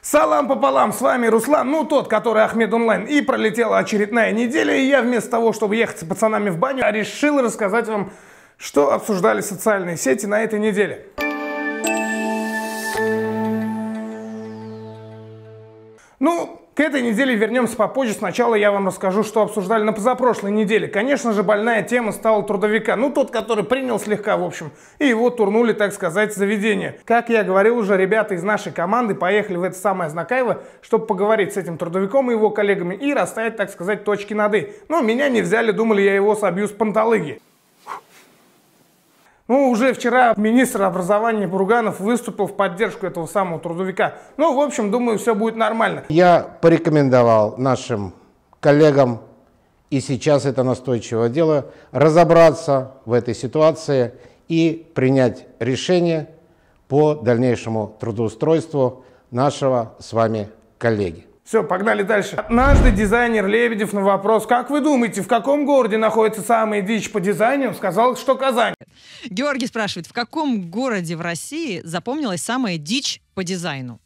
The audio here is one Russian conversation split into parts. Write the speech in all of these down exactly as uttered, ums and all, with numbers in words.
Салам пополам, с вами Руслан, ну тот, который Ахмед Онлайн. И пролетела очередная неделя, и я вместо того, чтобы ехать с пацанами в баню, решил рассказать вам, что обсуждали социальные сети на этой неделе. Ну, к этой неделе вернемся попозже. Сначала я вам расскажу, что обсуждали на позапрошлой неделе. Конечно же, больная тема стала трудовика. Ну, тот, который принял слегка, в общем. И его турнули, так сказать, в заведение. Как я говорил уже, ребята из нашей команды поехали в это самое Знакаево, чтобы поговорить с этим трудовиком и его коллегами и расставить, так сказать, точки над «и». Но меня не взяли, думали, я его собью с панталыги. Ну, уже вчера министр образования Бурганов выступил в поддержку этого самого трудовика. Ну, в общем, думаю, все будет нормально. Я порекомендовал нашим коллегам, и сейчас это настойчиво делаю, разобраться в этой ситуации и принять решение по дальнейшему трудоустройству нашего с вами коллеги. Все, погнали дальше. Однажды дизайнер Лебедев на вопрос, как вы думаете, в каком городе находится самая дичь по дизайну, сказал, что Казань. Георгий спрашивает, в каком городе в России запомнилась самая дичь по дизайну?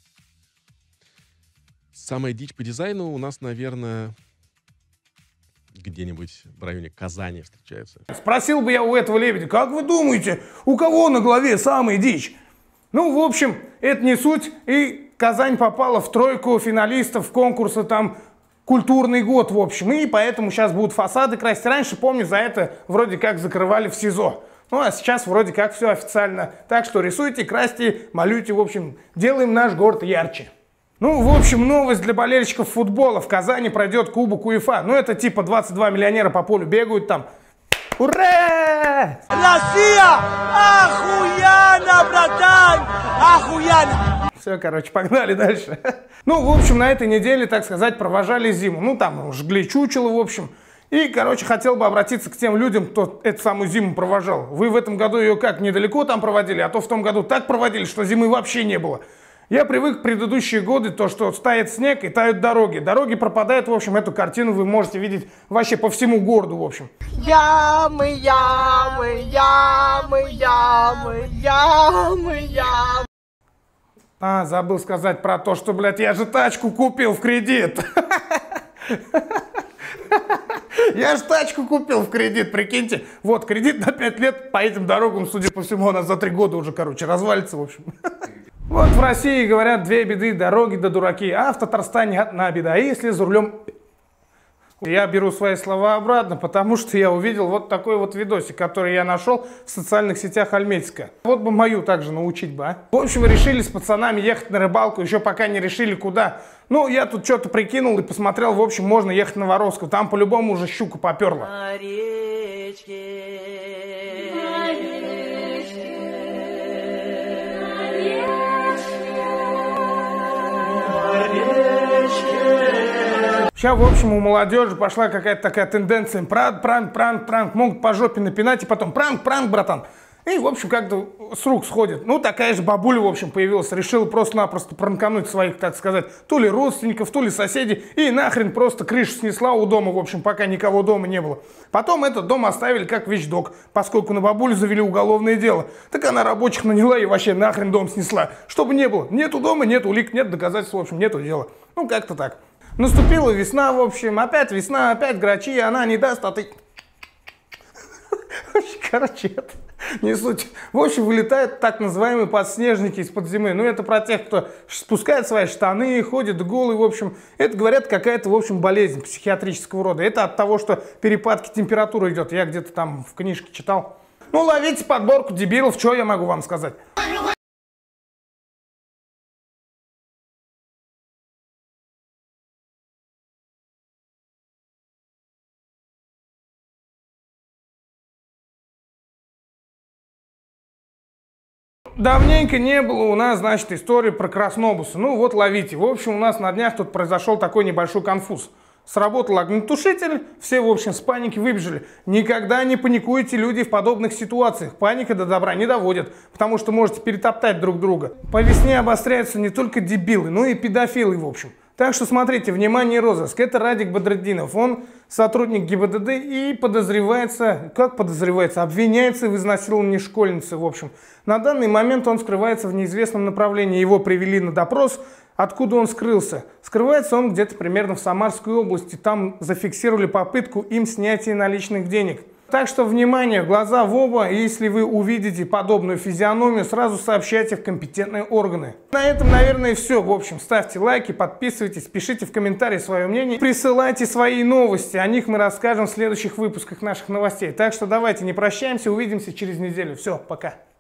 Самая дичь по дизайну у нас, наверное, где-нибудь в районе Казани встречается. Спросил бы я у этого Лебедя, как вы думаете, у кого на голове самая дичь? Ну, в общем, это не суть, и Казань попала в тройку финалистов конкурса там «Культурный год», в общем, и поэтому сейчас будут фасады красить. Раньше, помню, за это вроде как закрывали в СИЗО. Ну, а сейчас вроде как все официально. Так что рисуйте, красьте, малюйте, в общем, делаем наш город ярче. Ну, в общем, новость для болельщиков футбола. В Казани пройдет Кубок УЕФА. Ну, это типа двадцать два миллионера по полю бегают там. Ура! Россия! Охуенно, братан! Охуенно! Все, короче, погнали дальше. Ну, в общем, на этой неделе, так сказать, провожали зиму. Ну, там жгли чучело, в общем. И, короче, хотел бы обратиться к тем людям, кто эту самую зиму провожал. Вы в этом году ее как, недалеко там проводили, а то в том году так проводили, что зимы вообще не было. Я привык в предыдущие годы, то, что тает снег и тают дороги. Дороги пропадают, в общем, эту картину вы можете видеть вообще по всему городу, в общем. Ямы, ямы, ямы, ямы, ямы, ямы. А, забыл сказать про то, что, блядь, я же тачку купил в кредит. Я же тачку купил в кредит, прикиньте. Вот, кредит на пять лет, по этим дорогам, судя по всему, у нас за три года уже, короче, развалится, в общем. Вот в России, говорят, две беды, дороги да дураки, а в Татарстане одна беда. И если за рулем... Я беру свои слова обратно, потому что я увидел вот такой вот видосик, который я нашел в социальных сетях Альметьевска. Вот бы мою также научить бы, а. В общем, решили с пацанами ехать на рыбалку, еще пока не решили куда. Ну, я тут что-то прикинул и посмотрел, в общем, можно ехать на Воровскую, там по-любому уже щука поперла. На речке. Сейчас, в общем, у молодежи пошла какая-то такая тенденция. Пранк, пранк, пранк, пранк. Могут по жопе напинать, и потом пранк, пранк, братан. И, в общем, как-то с рук сходит. Ну, такая же бабуля, в общем, появилась. Решила просто-напросто пранкануть своих, так сказать, то ли родственников, то ли соседей. И нахрен просто крышу снесла у дома, в общем, пока никого дома не было. Потом этот дом оставили как вещдок, поскольку на бабулю завели уголовное дело. Так она рабочих наняла и вообще нахрен дом снесла. Чтобы не было. Нету дома, нет улик, нет доказательств, в общем, нету дела. Ну, как-то так. Наступила весна, в общем, опять весна, опять грачи, она не даст, а ты... Короче, это не суть. В общем, вылетают так называемые подснежники из-под зимы. Ну, это про тех, кто спускает свои штаны, ходит голый, в общем. Это, говорят, какая-то, в общем, болезнь психиатрического рода. Это от того, что перепадки температуры идет. Я где-то там в книжке читал. Ну, ловите подборку дебилов, что я могу вам сказать? Давненько не было у нас, значит, истории про краснобуса. Ну вот ловите. В общем, у нас на днях тут произошел такой небольшой конфуз. Сработал огнетушитель, все, в общем, с паники выбежали. Никогда не паникуйте, люди, в подобных ситуациях. Паника до добра не доводит, потому что можете перетоптать друг друга. По весне обостряются не только дебилы, но и педофилы, в общем. Так что смотрите, внимание, розыск. Это Радик Бадретдинов. Он сотрудник ГИБДД и подозревается, как подозревается, обвиняется в изнасиловании школьницы, в общем. На данный момент он скрывается в неизвестном направлении. Его привели на допрос, откуда он скрылся. Скрывается он где-то примерно в Самарской области. Там зафиксировали попытку им снятия наличных денег. Так что, внимание, глаза в оба, и если вы увидите подобную физиономию, сразу сообщайте в компетентные органы. На этом, наверное, все. В общем, ставьте лайки, подписывайтесь, пишите в комментарии свое мнение, присылайте свои новости, о них мы расскажем в следующих выпусках наших новостей. Так что давайте не прощаемся, увидимся через неделю. Все, пока.